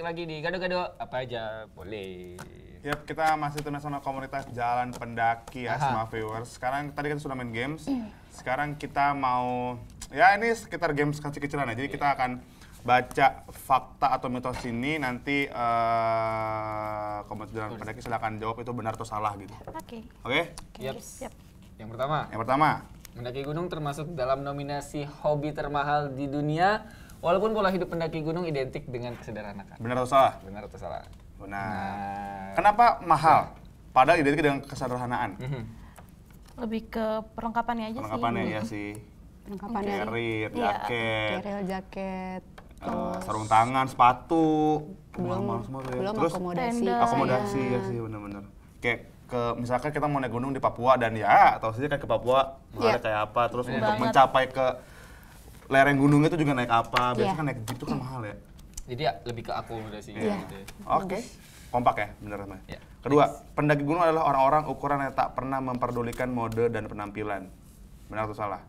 lagi di Gado-Gado apa aja boleh. Yap, kita masih terus sama komunitas Jalan Pendaki ya, semua viewers. Sekarang tadi kita sudah main games. Sekarang kita mau ya ini sekitar games kecil-kecilan aja. Jadi kita akan baca fakta atau mitos ini, nanti komunitas Jalan Pendaki silakan jawab itu benar atau salah gitu. Oke. Oke? Yap. Siap. Yang pertama. Yang pertama. Mendaki gunung termasuk dalam nominasi hobi termahal di dunia, walaupun pola hidup pendaki gunung identik dengan kesederhanaan. Benar atau salah? Benar atau salah? Benar. Kenapa mahal? Padahal identik dengan kesederhanaan. Lebih ke perlengkapannya aja Perlengkapannya sih. ya sih. Perlengkapannya Carrier, Iya. jaket, keril, jaket, sarung tangan, sepatu, belum semua belum terus akomodasi. tenda. akomodasi ya sih benar-benar. Kayak misalkan kita mau naik gunung di Papua dan ya tahu sih kan ke Papua mahalnya kayak apa, terus untuk Banget. mencapai ke lereng gunung itu juga naik apa, biasanya Iya. kan naik jeep itu kan mahal ya. Jadi ya lebih ke akomodasi Iya. gitu ya. Oke, kompak ya, bener teman. Ya. Kedua, pendaki gunung adalah orang-orang ukuran yang tak pernah memperdulikan mode dan penampilan. Benar atau salah?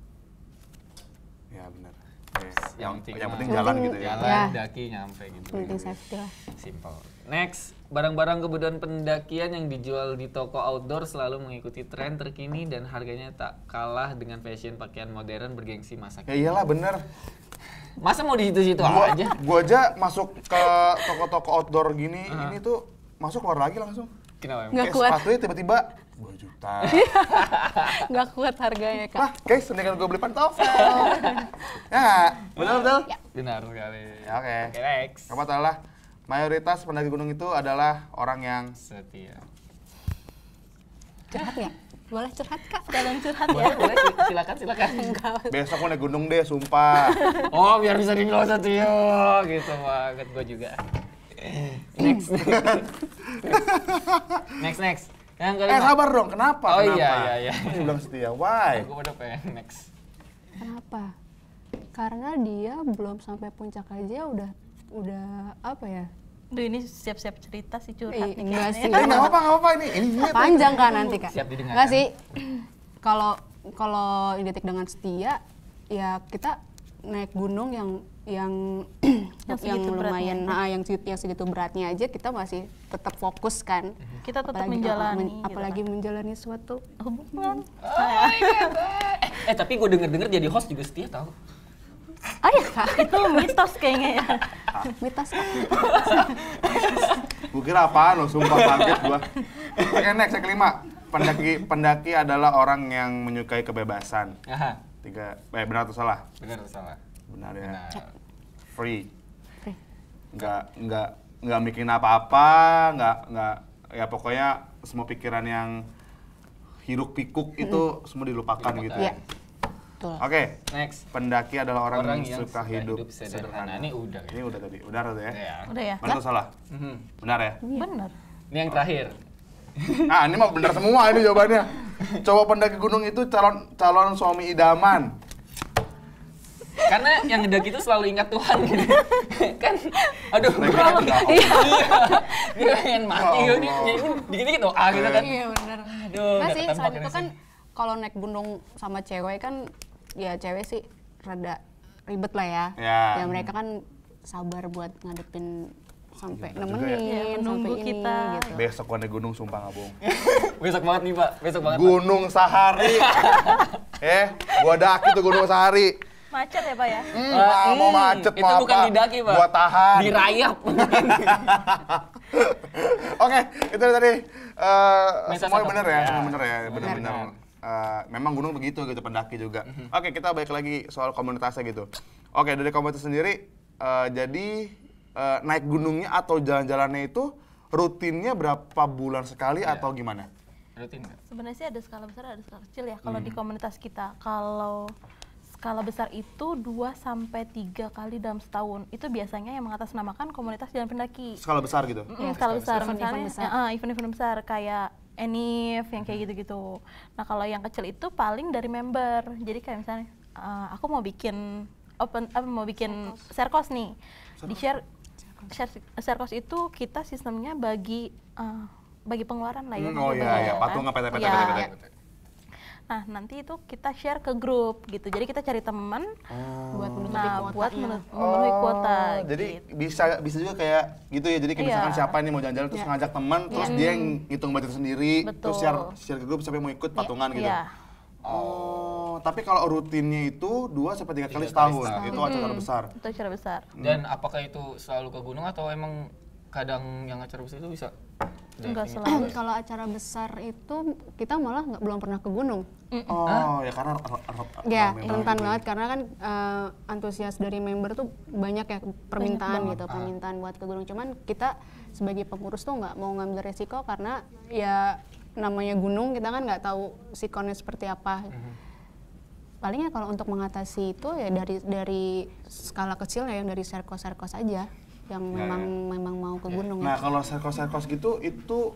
Ya benar. Oke. Yang penting jalan gitu ya. Jalan, Ya. daki, nyampe gitu. Penting safety lah. Simple. Next, barang-barang kebutuhan pendakian yang dijual di toko outdoor selalu mengikuti tren terkini dan harganya tak kalah dengan fashion pakaian modern bergengsi masa Ya kini. iyalah bener. Masa mau di situ-situ Gua aja? gua aja masuk ke toko-toko outdoor gini, ini tuh masuk keluar lagi langsung. Kenapa? Nggak Kayak kuat. sepatunya tiba-tiba 2 juta. Nggak kuat harganya, Kak. Wah, guys, mendingan gue beli pantofel. Ya, betul-betul. Ya. Benar sekali. Ya, oke. Oke, next. Apa salah? Mayoritas pendaki gunung itu adalah orang yang Setia. Curhat nggak? Boleh curhat, Kak? Sekalian curhat Boleh, ya. boleh. Silakan. besok mau naik gunung deh, sumpah. Oh, biar bisa dibilang setia. Gitu banget gua juga. Next. next. Yang kelima. Sabar dong, kenapa? Oh, Kenapa? iya. Kok bilang setia, why? Gua udah pengen next. Kenapa? Karena dia belum sampai puncak aja udah apa ya? Duh, ini siap-siap cerita sih curhat nih Enggak kayaknya. sih. Nggak apa-apa ini. Ini Panjang kan nanti, Kak? Siap didengarkan. Enggak sih. Kalau identik dengan setia, ya kita naik gunung yang segitu lumayan, beratnya. yang segitu beratnya aja kita masih tetap fokus kan. Kita tetap menjalani gitu apalagi kan. menjalani suatu Hubungan. Tapi gua denger-denger jadi host juga setia tau. Oh ya, Kak. Itu mitos kayaknya ya. Mitos, Kak. Gue kira apaan lo, sumpah kaget gua. Oke, next, yang kelima. Pendaki adalah orang yang menyukai kebebasan. Aha. Benar atau salah? Benar atau salah? Benar ya. Benar. Free. Free. Nggak mikirin apa-apa, nggak ya pokoknya semua pikiran yang hiruk pikuk itu semua dilupakan gitu ya. Iya. Betul. Oke, Next. pendaki adalah orang yang suka hidup sederhana. Ini udah. Ini udah tadi, udah ya. Ya. Udah ya? Benar atau salah? Benar ya. Bener. Ini yang terakhir. Ini mah benar semua ini jawabannya. Coba pendaki gunung itu calon suami idaman. Karena yang ngedaki itu selalu ingat Tuhan gitu. Kan, aduh, Lagi kenapa? ingat Iya. Dia pengen mati, Ya dia Allah. dikit-dikit doa gitu kan. Iya, benar. Aduh, Nggak udah sih, ketempak selain ini itu sih. kan kalau naik gunung sama cewek kan, ya cewek sih rada ribet lah ya. Ya. Ya mereka kan sabar buat ngadepin sampai Bener juga nemenin, ya. Iya, menunggu sampai kita. ini gitu. Besok gua naik gunung sumpah nggak bohong. Besok banget nih, Pak. Besok banget. Pak. Gunung sehari. Gua daki tuh gunung sehari. Macet ya, Pak ya? Mau macet Itu mau bukan apa? didaki, Pak. Gua tahan. Dirayap. Oke, itu tadi Mesa semuanya satu. benar ya, Ya. semua benar ya, benar-benar. Benar. Memang gunung begitu gitu, pendaki juga. Oke, kita balik lagi soal komunitasnya gitu. Oke, dari komunitas sendiri, jadi naik gunungnya atau jalan-jalannya itu rutinnya berapa bulan sekali atau gimana? Rutin nggak? Sebenarnya sih ada skala besar, ada skala kecil ya. Kalau di komunitas kita, kalau skala besar itu 2-3 kali dalam setahun. Itu biasanya yang mengatasnamakan komunitas jalan pendaki. Skala besar gitu? Skala besar, Event-event misalnya besar. Event-event besar kayak Enif yang kayak gitu-gitu. Nah kalau yang kecil itu paling dari member. Jadi kayak misalnya aku mau bikin serkos nih. Di serkos itu kita sistemnya bagi pengeluaran lah ya. Oh iya, Bagi, patungan PT. Iya. Nah, nanti itu kita share ke grup gitu. Jadi kita cari teman buat menutupi buat kuotanya. memenuhi kuota. Jadi gitu. bisa juga kayak gitu ya. Jadi kayak misalkan siapa nih mau jalan-jalan terus ngajak teman, terus dia yang ngitung budget sendiri, terus share ke grup siapa yang mau ikut patungan gitu. Iya. Oh, tapi kalau rutinnya itu 2-3 kali setahun, itu acara besar. Itu acara besar. Dan apakah itu selalu ke gunung atau emang kadang yang acara besar itu bisa? Enggak selalu. Kalau acara besar itu kita malah belum pernah ke gunung. Oh, ya karena Ya, memang rentan gitu ya. banget karena kan antusias dari member tuh banyak ya permintaan gitu, permintaan buat ke gunung. Cuman kita sebagai pengurus tuh nggak mau ngambil resiko karena ya namanya gunung kita kan nggak tahu sikonnya seperti apa. Palingnya kalau untuk mengatasi itu ya dari skala kecil ya, yang dari serkos-serkos aja yang memang mau ke gunung. Nah, kalau serkos-serkos gitu itu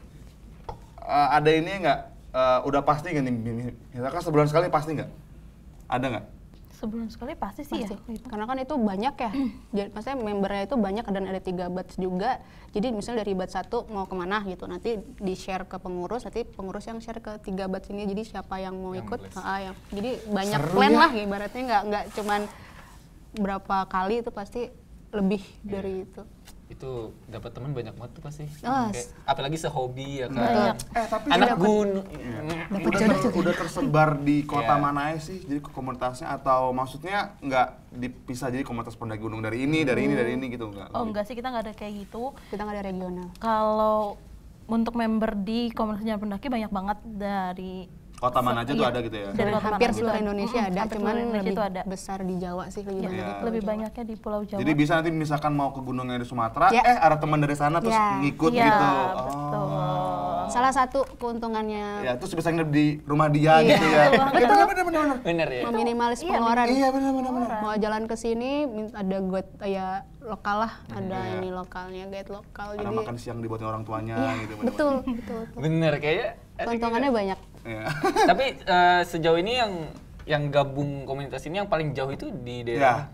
ada ini nggak? Udah pasti nggak nih? Misalkan sebulan sekali pasti nggak? Ada nggak? Sebulan sekali pasti sih ya. Gitu. Karena kan itu banyak ya, jadi maksudnya membernya itu banyak dan ada 3 batch juga. Jadi misalnya dari batch 1 mau kemana gitu, nanti di share ke pengurus, nanti pengurus yang share ke 3 batch ini. Jadi siapa yang mau ikut, jadi banyak Seru plan ya. lah ibaratnya, nggak cuman berapa kali, itu pasti lebih dari itu. Itu dapat teman banyak banget tuh pasti. Oh, Kayak, apalagi sehobi ya kan. Banyak. Tapi Anak gunung. udah tersebar di kota mana aja sih? Jadi komunitasnya atau maksudnya nggak dipisah jadi komunitas pendaki gunung dari ini gitu nggak? Oh enggak sih, kita nggak ada kayak gitu. Kita nggak ada regional. Kalau untuk member di komunitas Jalan Pendaki banyak banget dari Kota mana aja tuh ada gitu ya? dari kota Hampir mana seluruh aja. Indonesia ada, Hampir cuman seluruh Indonesia lebih itu ada. besar di Jawa sih, lebih banyak di Pulau Lebih Jawa. banyaknya di Pulau Jawa. Jadi bisa nanti misalkan mau ke gunung yang di Sumatera, Ya. ada teman dari sana terus Ya. ngikut Iya, gitu. betul. Salah satu keuntungannya Ya, terus bisa nginep di rumah dia gitu ya. Bener. Bener ya? meminimalis pengeluaran. Iya, bener. Mau jalan ke sini ada guide ya lokal lah, ada ini lokalnya, guide lokal. Ada Jadi makan siang dibuatin orang tuanya gitu. betul. Bener kayaknya. Keuntungannya banyak. Iya. Tapi sejauh ini yang gabung komunitas ini yang paling jauh itu di daerah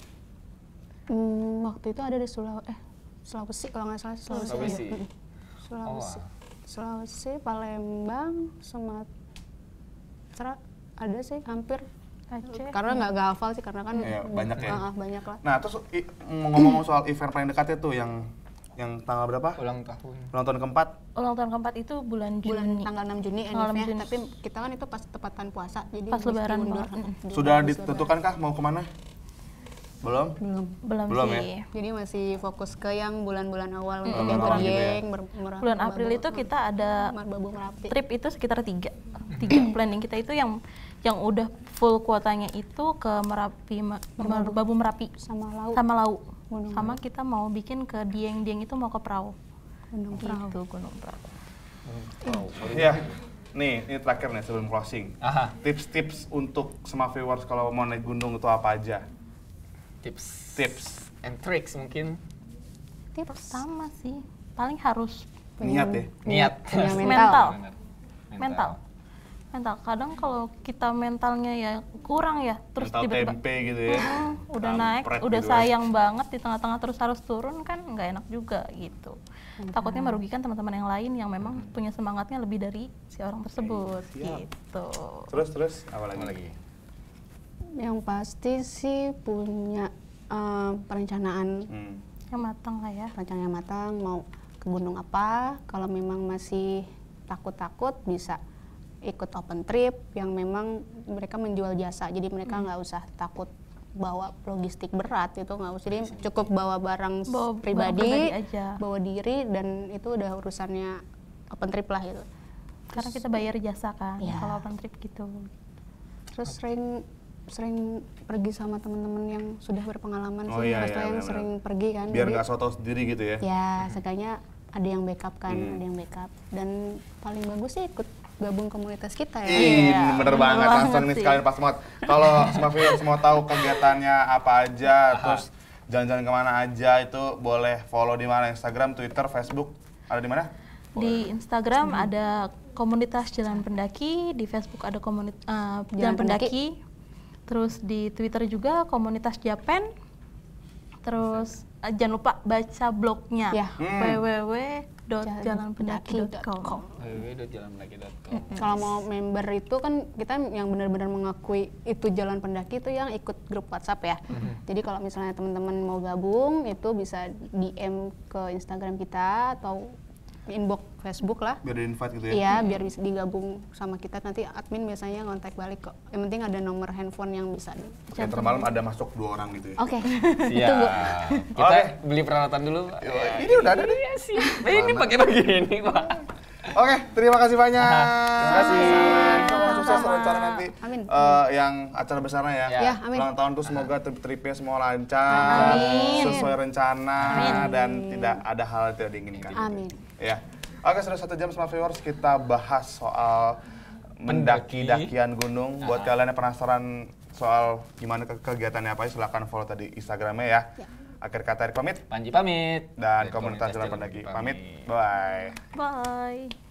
Waktu itu ada di Sulawesi kalau nggak salah, Sulawesi. Iya. Sulawesi. Oh, Sulawesi, Palembang, Sumatera ada sih hampir. Aceh. Karena nggak hafal sih, karena kan Iya, banyak ya. banyak lah. Nah, terus ngomong soal event paling dekatnya tuh yang tanggal berapa? ulang tahun. Ulang tahun keempat? Ulang tahun keempat itu bulan Bulan Juni. tanggal 6 Juni Tanggal 6 NF-nya, Juni. tapi kita kan itu pas tepatan puasa, jadi Pas habis lebaran diundur. banget. Sudah ditentukan kah mau kemana? Belum? Belum Belum sih. Jadi masih fokus ke yang bulan-bulan awal untuk Bulan yang awal gitu ya. Dieng, Bulan April itu kita ada Merbabu Merapi. trip itu sekitar tiga planning kita itu yang udah full kuotanya itu ke Merapi, Merbabu Merapi Sama laut. sama Lau. Gunung Sama kita mau bikin ke Dieng itu mau ke Perahu. Gunung Perahu. Gitu, Gunung Perahu. Iya. Nih, ini terakhir nih sebelum closing. Aha, Tips-tips untuk semua viewers kalau mau naik gunung itu apa aja? tips and tricks mungkin. Pertama sih paling harus Niat ya? Niat. Punya mental. Bener. Mental. Kadang kalau kita mentalnya ya kurang ya, terus Mental tiba-tiba tempe gitu ya. udah naik, Kampret udah gitu ya. sayang banget di tengah-tengah terus harus turun kan nggak enak juga gitu. Takutnya merugikan teman-teman yang lain yang memang punya semangatnya lebih dari si orang tersebut gitu. Terus apa lagi? Yang pasti sih punya perencanaan Yang matang lah ya. yang matang, mau ke gunung apa. Kalau memang masih takut-takut bisa ikut open trip yang memang mereka menjual jasa, jadi mereka nggak usah takut bawa logistik berat, itu nggak usah, jadi cukup bawa barang Bawa pribadi, barang pribadi aja. bawa diri, dan itu udah urusannya open trip lah gitu. Karena kita bayar jasa kan Iya. kalau open trip gitu. Terus sering pergi sama teman-teman yang sudah berpengalaman Oh sih, iya, maksudnya iya, yang benar-benar. sering pergi kan, Biar jadi nggak so tau sendiri gitu ya. ya seenggaknya ada yang backup kan, ada yang backup, dan paling bagus sih ikut gabung komunitas kita ya. Ih, bener banget, banget langsung nih sih. sekalian pas banget. Kalau semua viewers mau tahu kegiatannya apa aja, terus jalan-jalan kemana aja, itu boleh follow di mana? Instagram, Twitter, Facebook, ada di mana? Di Instagram ada komunitas Jalan Pendaki, di Facebook ada Jalan Pendaki. Terus di Twitter juga komunitas Japan. Terus jangan lupa baca blognya Ya. www.jalanpendaki.com. www.jalanpendaki.com. Kalau mau member itu kan kita yang benar-benar mengakui itu jalan pendaki itu yang ikut grup WhatsApp ya. Jadi kalau misalnya teman-teman mau gabung itu bisa DM ke Instagram kita atau inbox Facebook lah. Biar di-invite gitu ya? Iya, biar bisa digabung sama kita. Nanti admin biasanya ngontak balik kok. Yang penting ada nomor handphone yang bisa. Oke, ntar malam ada masuk 2 orang gitu ya? Oke. Siap. Kita beli peralatan dulu. Ini udah ada nih. Ini pakai begini, Pak. Oke, terima kasih banyak. Terima kasih. Semoga sukses rencana nanti. Amin. Yang acara besarnya ya. Ya, amin. Ulang tahun tuh semoga trip-tripnya semua lancar, Amin. sesuai rencana, dan tidak ada hal yang tidak diinginkan. Amin. Ya. Oke, sudah 1 jam sama viewers kita bahas soal mendaki-dakian gunung. Buat kalian yang penasaran soal gimana kegiatannya apa, silakan follow tadi Instagramnya ya. Akhir kata Erik pamit. Panji pamit. Dan komunitas Jalan Pendaki pamit. Bye. Bye.